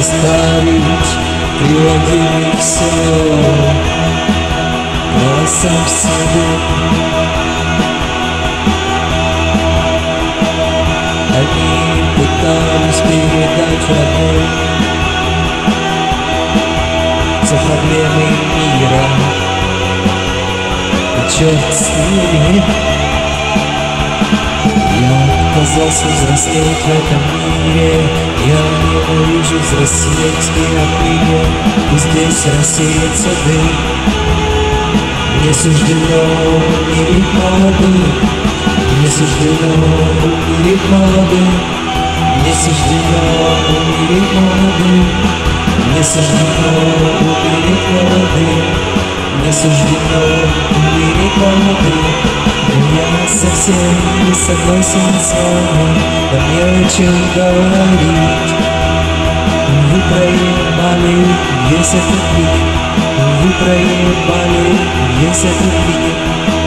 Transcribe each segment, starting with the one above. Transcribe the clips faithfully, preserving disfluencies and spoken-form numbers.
оставить, приводили все голосом к себе. Они пытались передать родной все проблемы мира, и черт с ними. Я отказался взрослеть в этом мире, я ненавижу взрослеть и отныне и здесь рассеется дым. Мне суждено умереть молодым, мне суждено умереть молодым, мне суждено умереть молодым, мне суждено умереть молодым, мне суждено умереть молодым. Я совсем не согласен с вами, да мне о чем говорить. Вы проебали весь этот мир, вы проебали весь этот мир.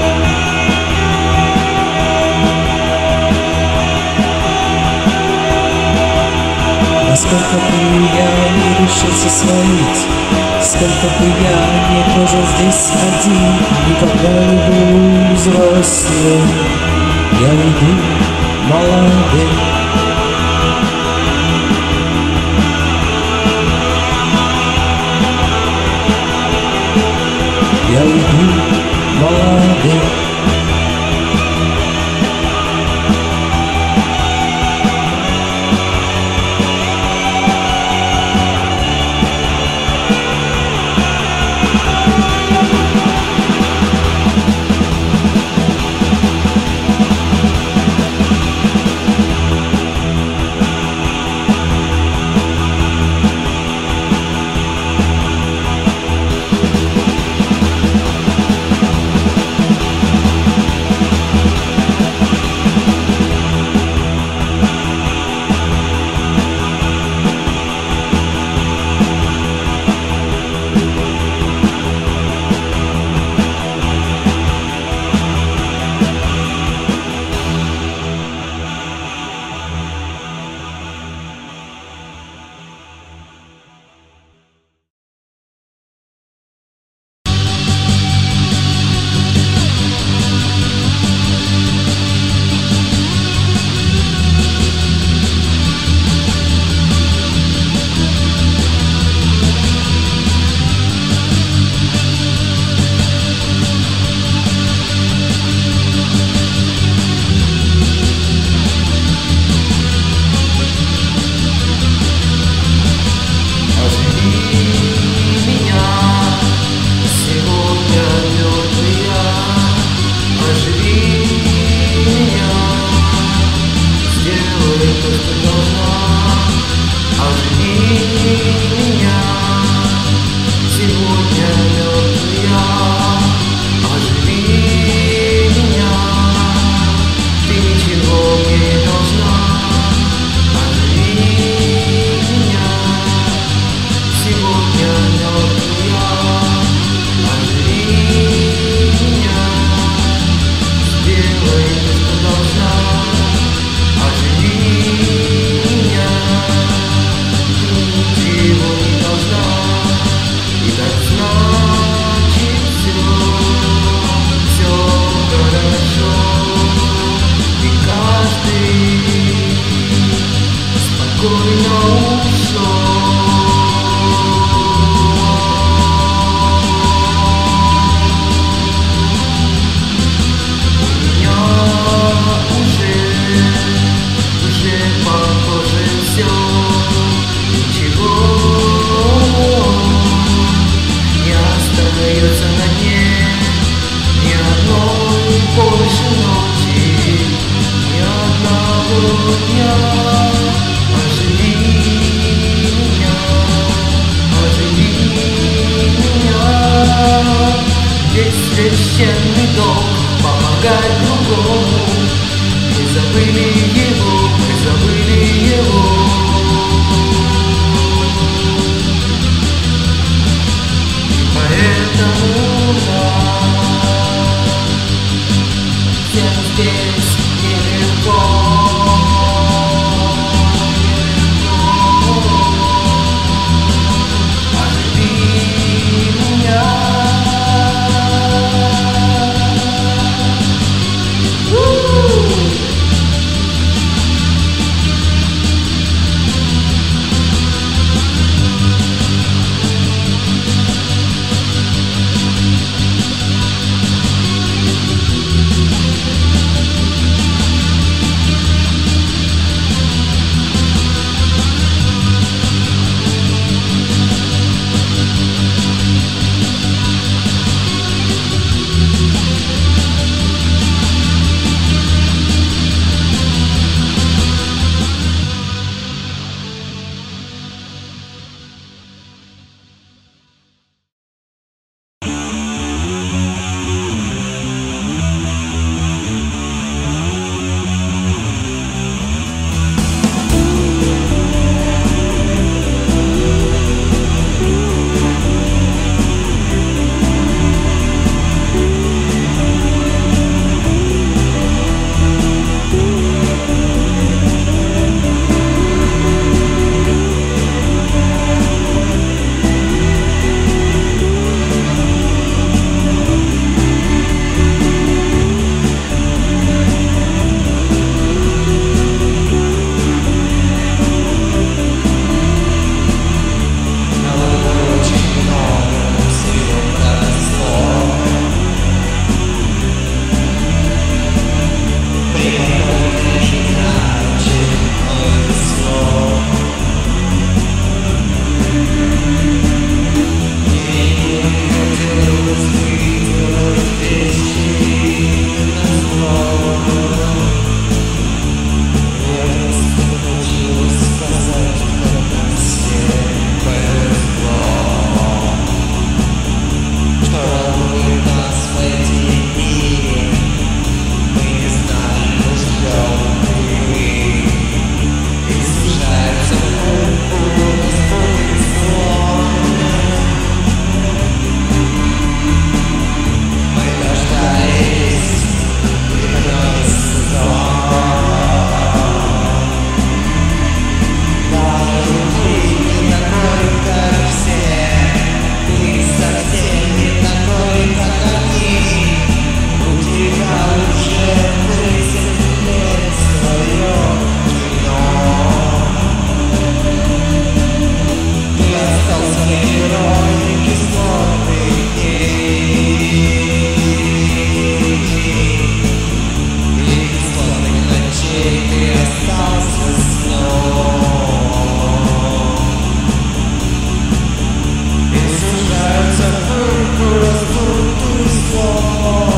Сколько бы я не решился свалить, сколько бы я не прожил здесь один, никогда не буду взрослым, я уйду молодым. Я уйду молодым. Священный долг помогать другому. Мы забыли его, мы забыли его. И поэтому нам всем здесь нелегко, нелегко. после герои кислотных дней и кислотных ночей ты остался сном. И сужаются в пыльку раздутый сон.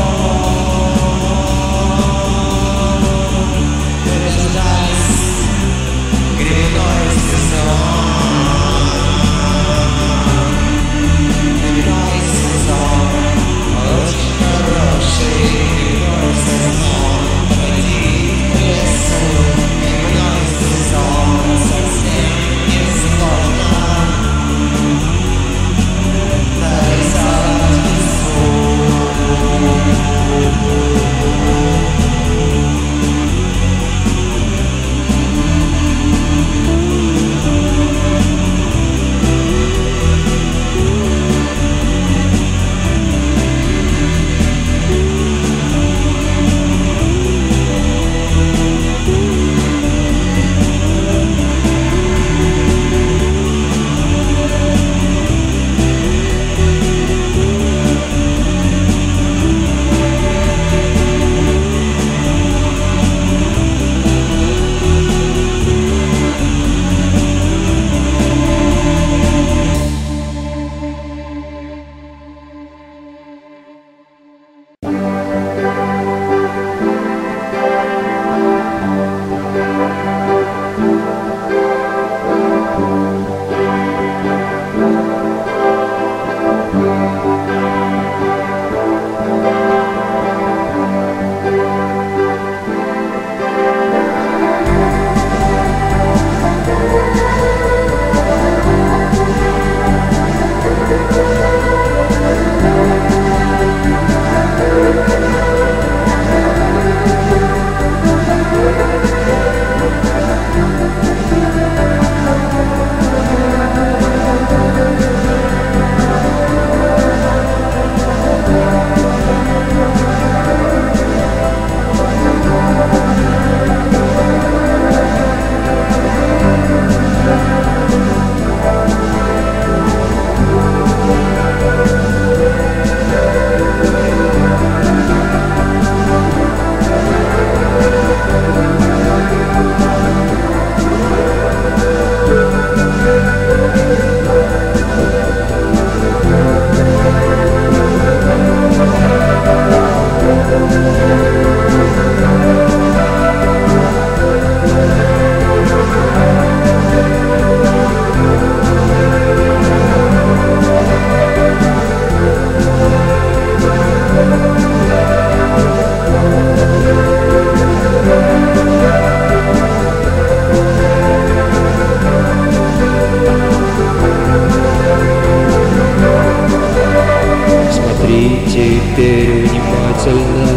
Теперь внимательно,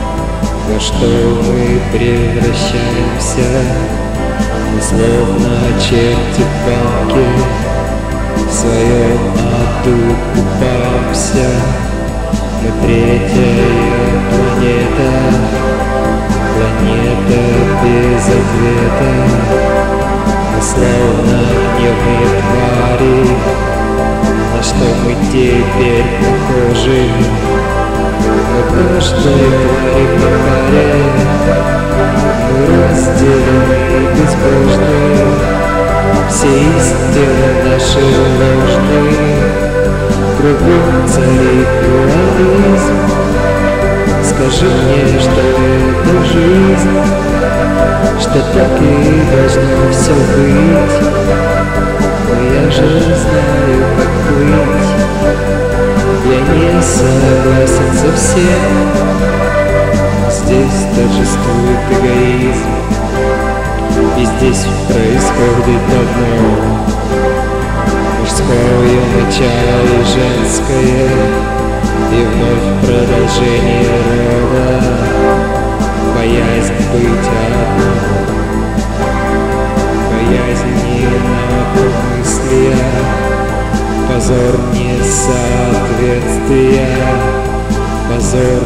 во что мы превращаемся. Мы словно черти в банке, в своем аду купаемся. Мы третья планета, планета без ответа. Мы словно гневные твари, на что мы теперь похожи? Мы каждой твари по паре, мы разделены безбожны, все истины наши ложны, кругом царит дуализм. Скажи мне, что это жизнь, что так и должно все быть. Но я же знаю, как быть. Я не согласен совсем. Здесь торжествует эгоизм, и здесь происходит одно: мужское начало и женское, и вновь продолжение рода, боязнь быть одной, боязнь инакомыслия, позор несоответствия, позор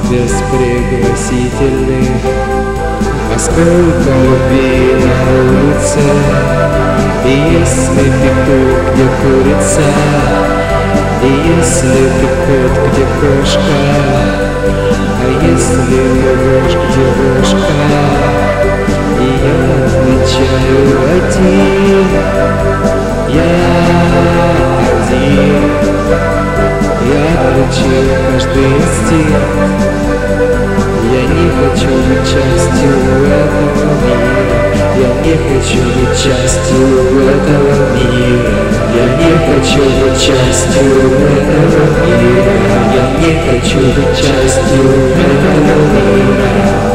беспригласительных. А сколько любви на улице, И если петух, где курица, и если ты кот, где кошка, а если ложь, где ложка, и я отвечаю один, я один. Я отключил каждый инстинкт, я не хочу быть частью этого мира. Я не хочу быть частью этого мира. Я не хочу быть частью этого мира. Я не хочу быть частью этого мира.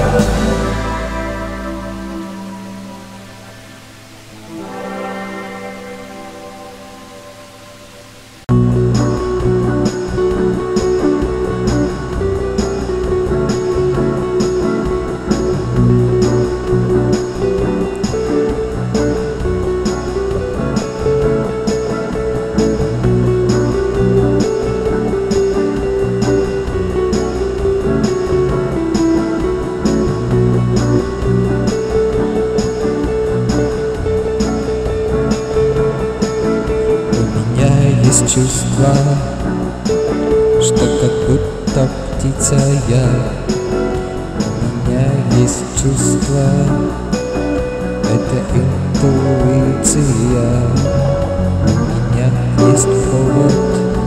Чувство, что как будто птица я. У меня есть чувство, это интуиция. У меня есть повод,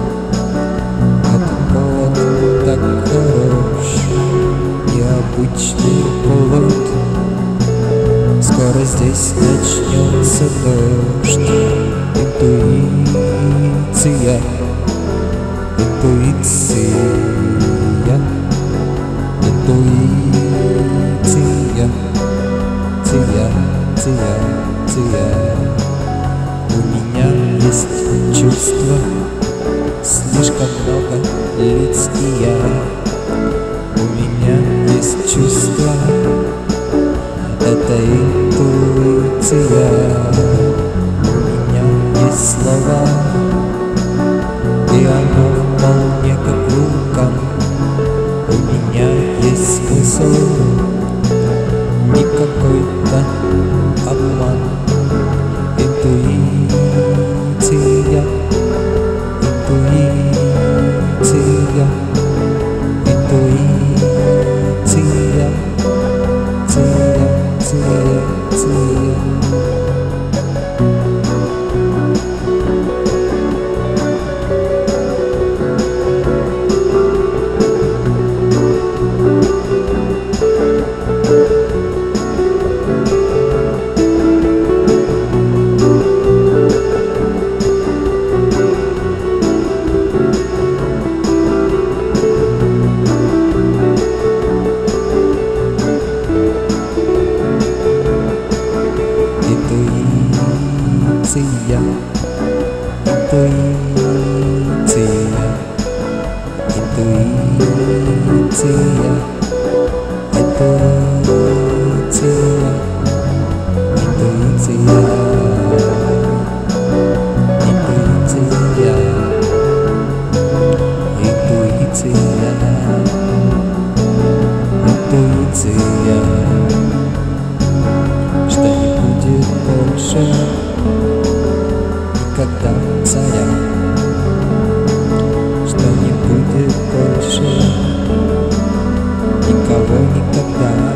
этот повод так хорош, необычный повод. Скоро здесь начнется дождь. Интуиция, интуиция, интуиция, ция, ция, ция. У меня есть чувство, слишком много лиц и я. У меня есть чувство, это интуиция. Слова, и оно вполне как вулкан. У меня есть смысл, не какой-то обман. Интуиция, интуиция, интуиция, ция, ция, ция. Что не будет больше никогда царя, что не будет больше никого никогда.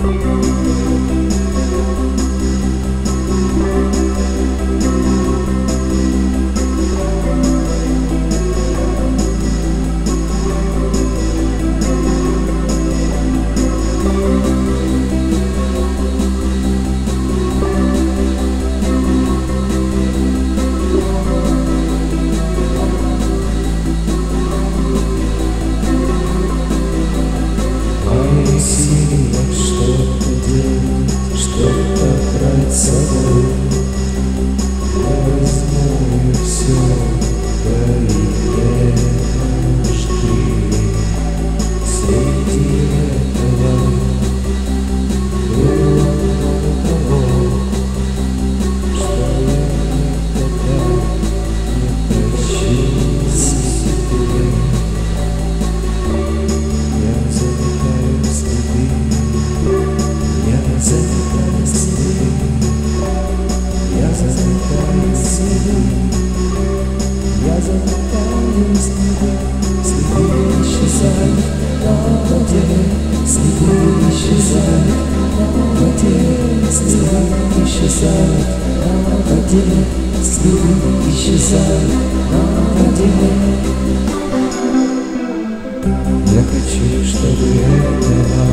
Я хочу, чтобы этого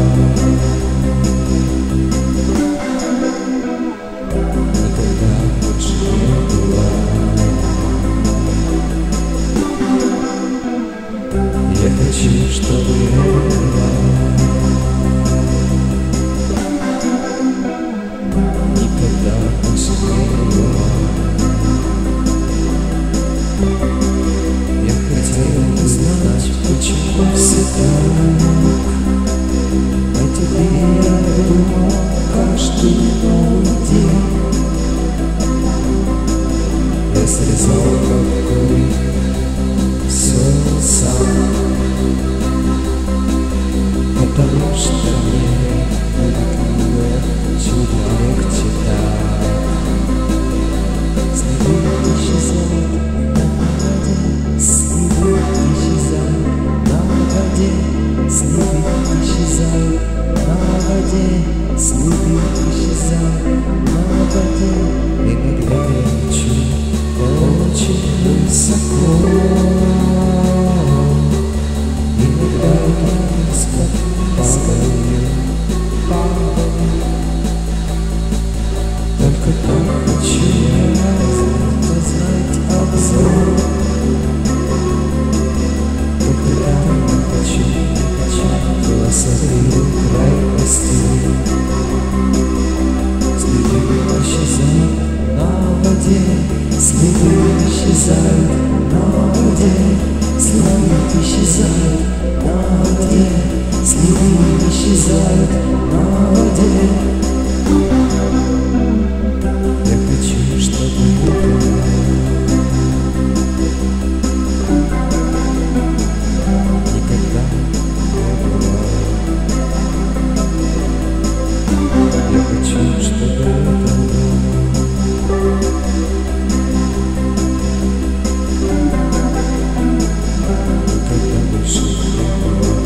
никогда больше не было. Я хочу, чтобы этого никогда больше не было. Я хотел узнать, почему все так. О тебе я думал каждый новый день. Я срезал как курить все сам, потому что мне было чудо легче так. Снеги исчезают на воде, снеги исчезают на воде, снеги исчезают на воде, снеги исчезают на воде. Иногда я лечу очень высоко, иногда я низко падаю, падаю. Только там хочу я познать обзор. Только там я хочу, хочу философию крайностей. Следы исчезают на воде, следы исчезают на воде, следы исчезают на воде, следы исчезают на воде. Я хочу, чтобы это никогда не было. Я хочу, чтобы это никогда больше не было.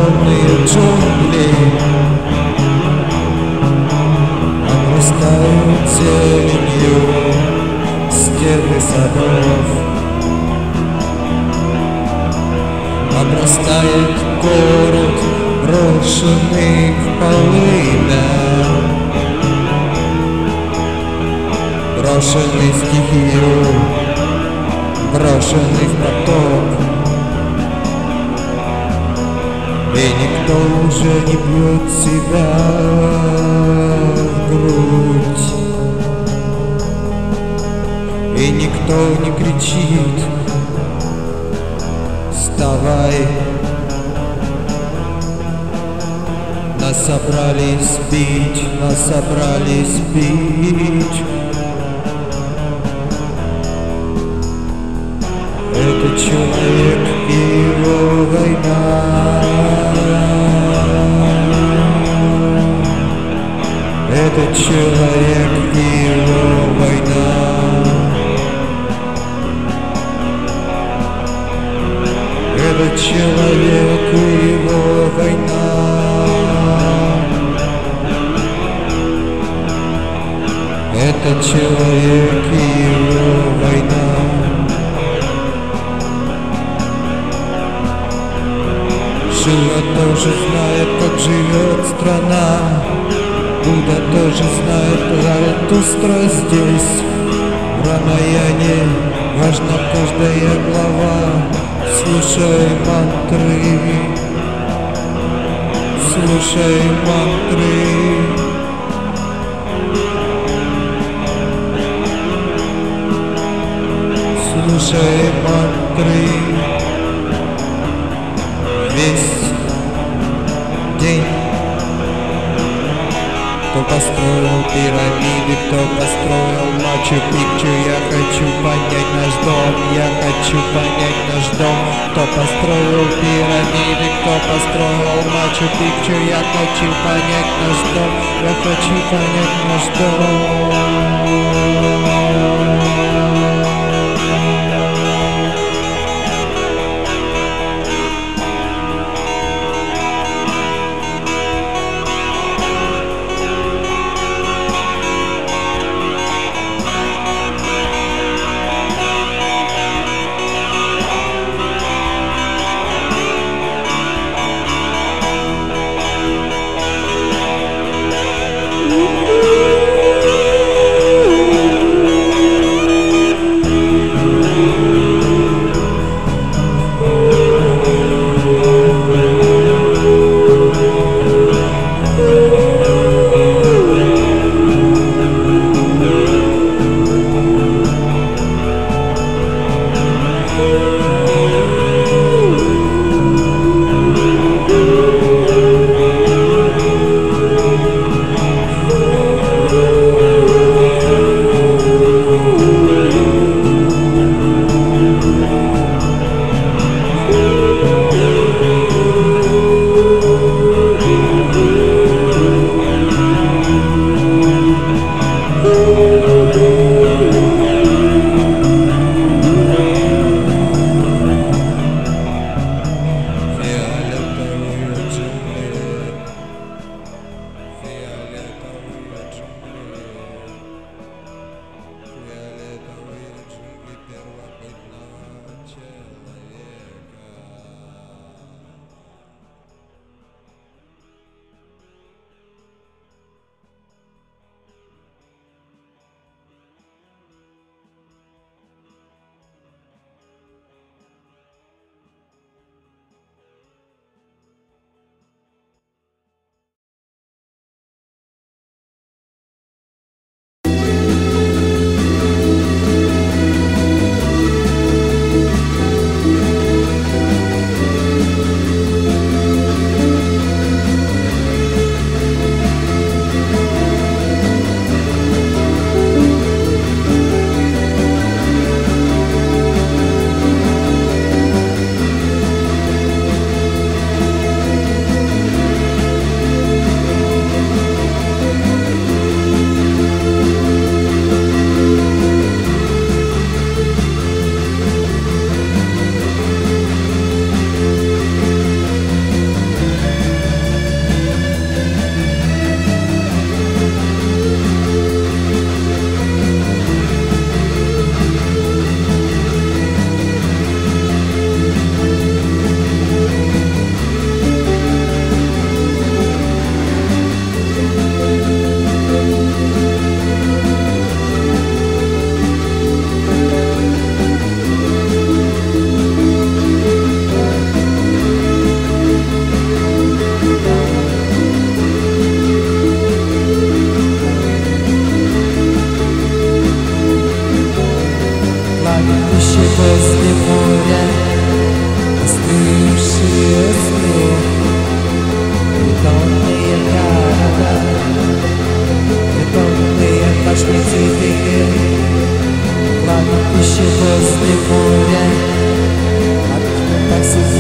черные джунгли обрастают зеленью стены садов, обрастает город брошенных полынок, брошенный в стихию, брошенный в поток. И никто уже не бьет себя в грудь, и никто не кричит: вставай. Нас собрались бить, нас собрались бить. Это человек и его война. Это человек и его война. Это человек и его война. Это человек и его война. Шива тоже знает, как живет страна. Будда тоже знает Заратустра здесь. В Рамаяне важна каждая глава. Слушай мантры, слушай мантры. Слушай мантры. Весь день. Кто построил пирамиды, кто построил Мачу-Пикчу? Я хочу понять наш дом, я хочу понять наш дом. Кто построил пирамиды, кто построил Мачу-Пикчу? Я хочу понять наш дом, я хочу понять наш дом.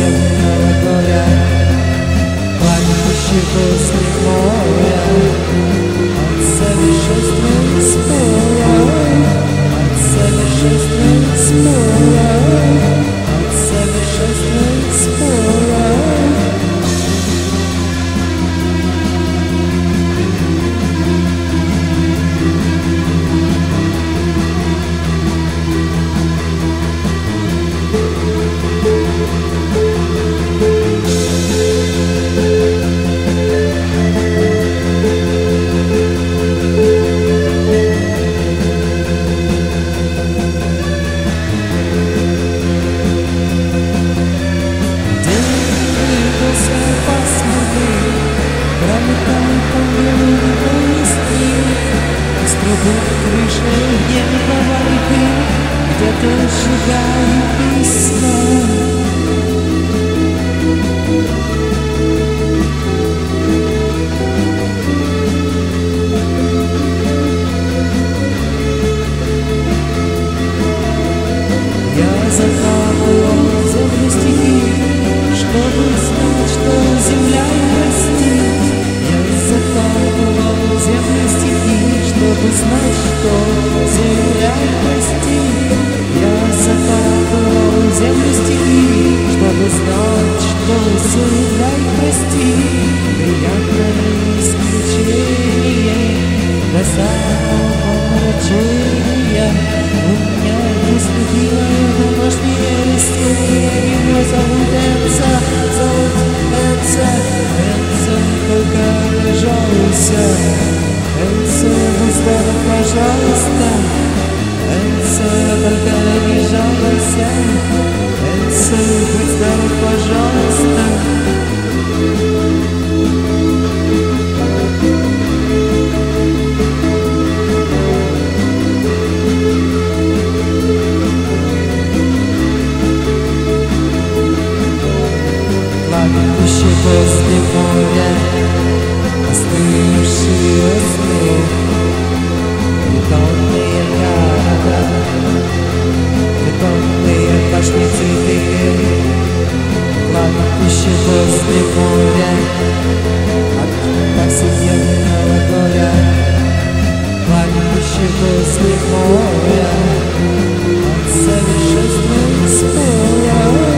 северного горя, плачущий после моря, от совершенства спора, от совершенства спора, от совершенства спора. Возле моря остывшие сны, бетонные города, бетонные башни цветы, кладбище возле моря от повседневного горя, кладбище возле моря от совершенства спора.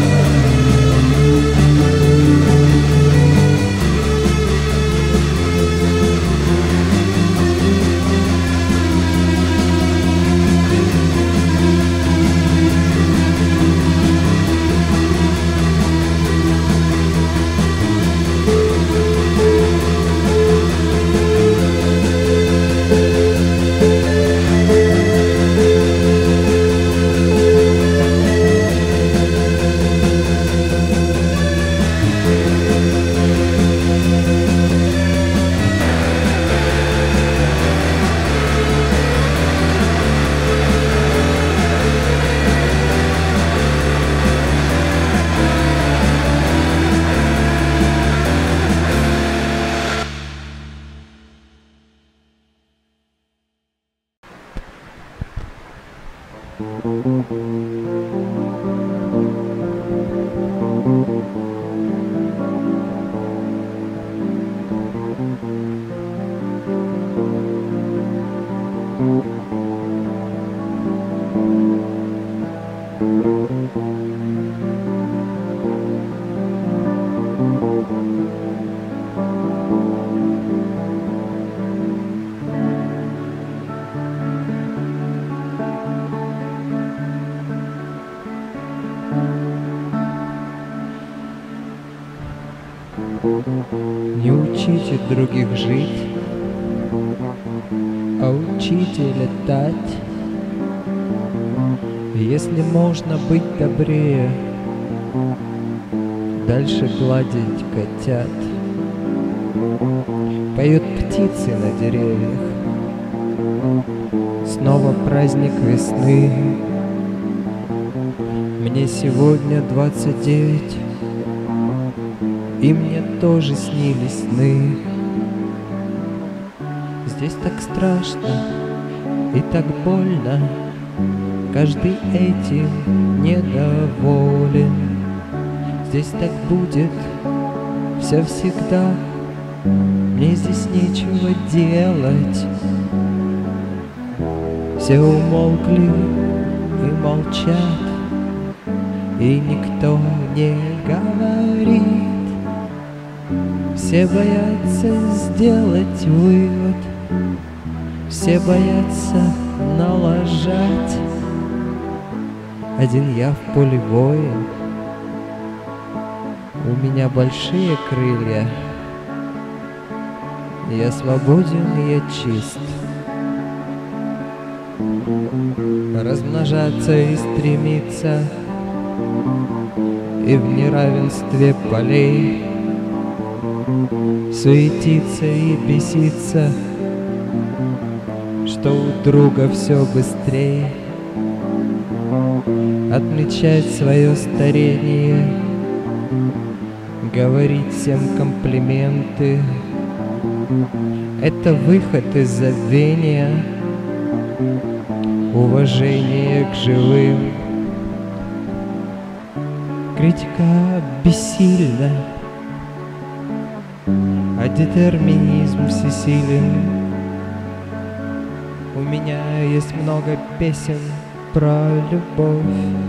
Не учите других жить, а учите летать. Если можно быть добрее, дальше гладить котят. Поют птицы на деревьях, снова праздник весны. Мне сегодня двадцать девять, и мне тоже снились сны. Здесь так страшно и так больно, каждый этим недоволен. Здесь так будет все всегда, мне здесь нечего делать. Все умолкли и молчат, и никто не говорит. Все боятся сделать вывод, все боятся налажать. Один я в поле воин, у меня большие крылья. Я свободен, и я чист. Размножаться и стремиться, и в неравенстве полей суетиться и беситься, что у друга все быстрее. Отмечать свое старение, говорить всем комплименты — это выход из забвения, уважение к живым. Критика бессильна, а детерминизм всесилен. У меня есть много песен про любовь.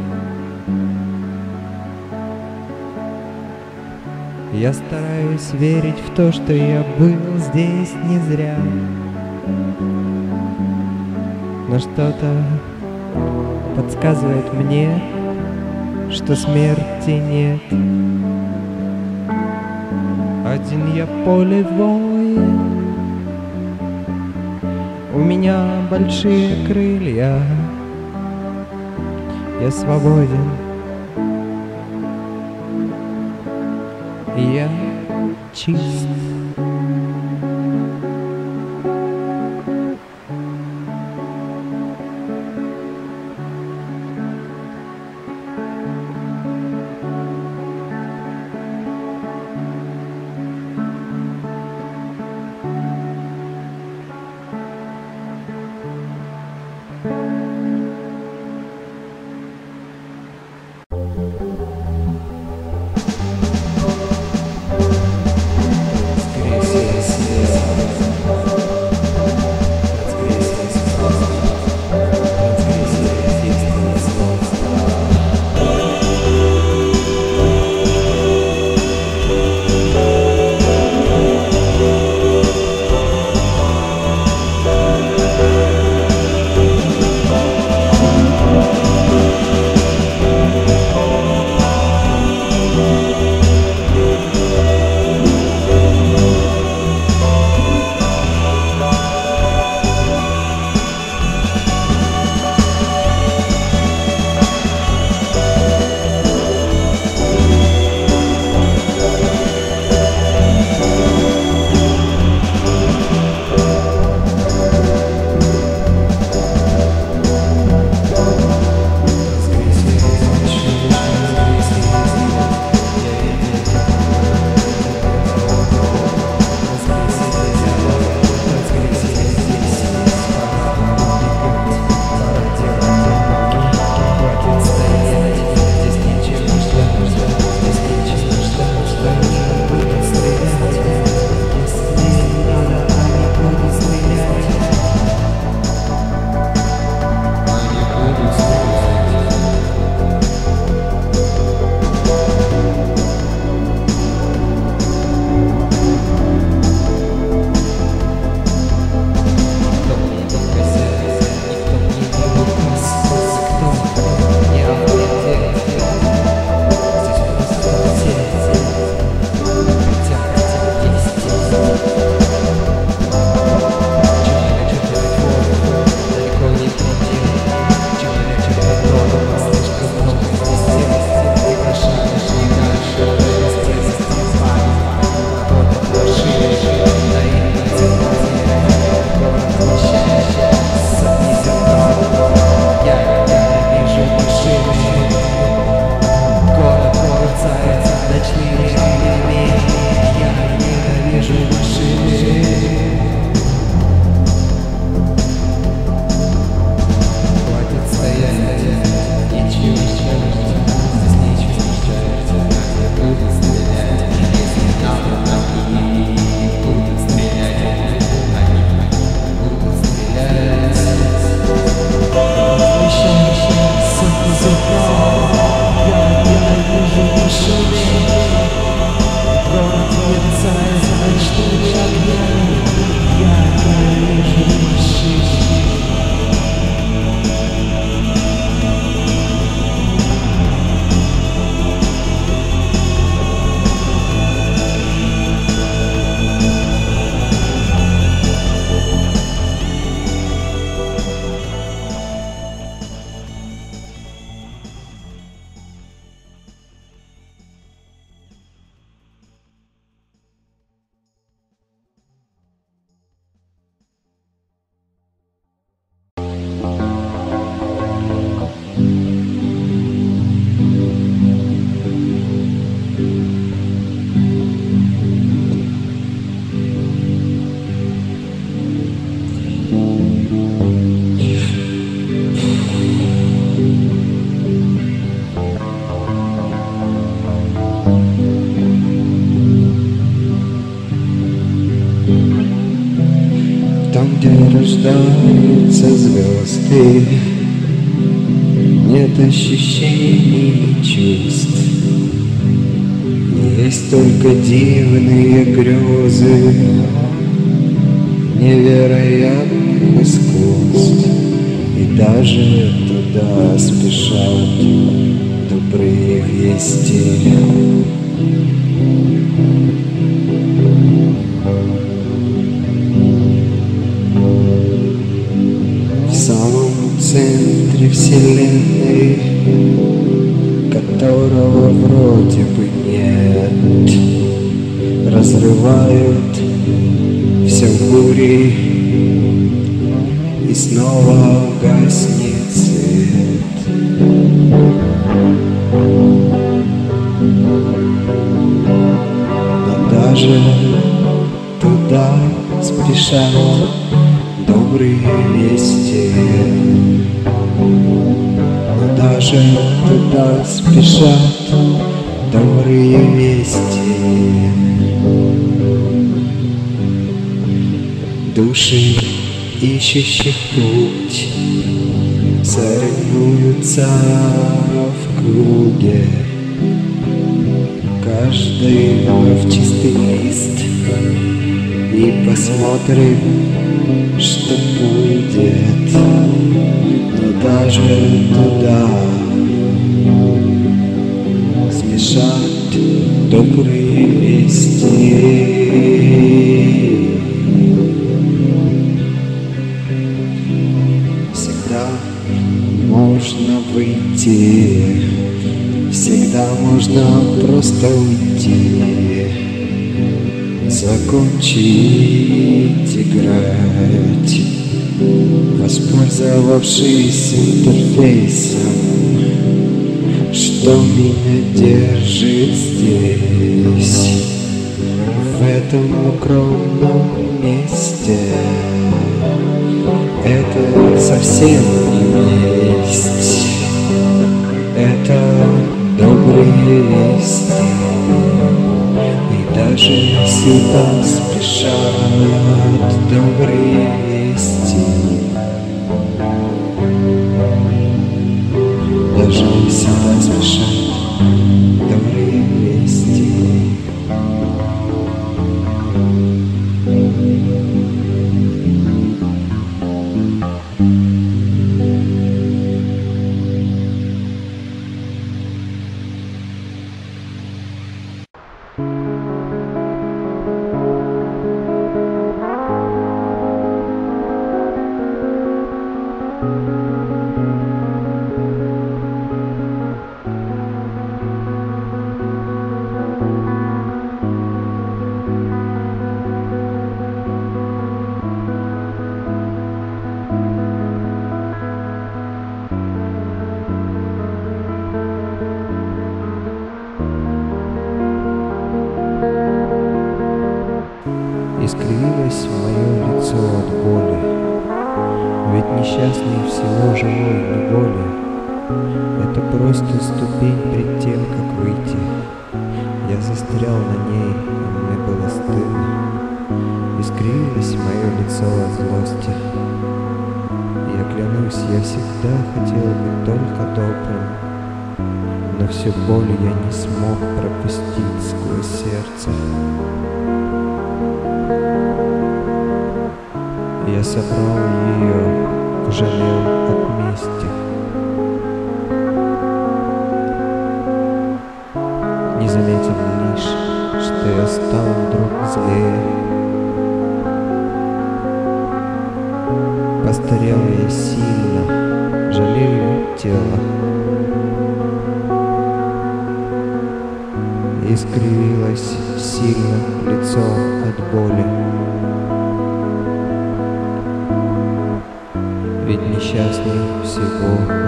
Я стараюсь верить в то, что я был здесь не зря, но что-то подсказывает мне, что смерти нет. Один я поле воин, у меня большие крылья. Я свободен, и я чист. Там, где рождаются звезды, нет ощущений и чувств. Есть только дивные грезы невероятных искусств. И даже туда спешат добрые вести. В самом центре вселенной, которого вроде бы нет, разрывают все бури, и снова гаснет свет. Но даже туда спешат добрые вести. Но даже туда спешат добрые вести. Души, ищущих путь, соревнуются в круге. Каждый в чистый лист и посмотрим, что будет. Но даже туда спешат добрые вести. Всегда можно выйти, всегда можно просто уйти, закончить играть, воспользовавшись интерфейсом, что меня держит здесь, в этом укромном месте. Это совсем не месть, это добрые вести. И даже сюда спешат добрые вести. Даже сюда спешат добрые вести. Искривилось мое лицо от боли, ведь несчастный всего живой не более. Это просто ступень перед тем, как выйти. Я застрял на ней, и мне было стыдно. Искривилось мое лицо от злости. Я клянусь, я всегда хотел быть только добрым, но всю боль я не смог пропустить сквозь сердце. Я собрал ее, пожалел от мести. Не заметил лишь, что я стал вдруг злее. Постарел я сильно, жалею тело. Искривилось сильно лицо от боли. Ведь несчастный всего